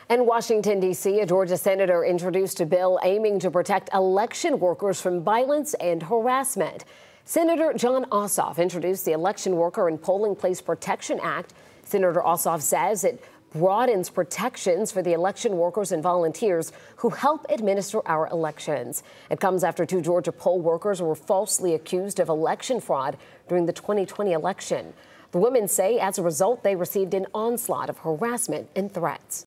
In Washington, D.C., a Georgia senator introduced a bill aiming to protect election workers from violence and harassment. Senator John Ossoff introduced the Election Worker and Polling Place Protection Act. Senator Ossoff says it broadens protections for the election workers and volunteers who help administer our elections. It comes after 2 Georgia poll workers were falsely accused of election fraud during the 2020 election. The women say as a result, they received an onslaught of harassment and threats.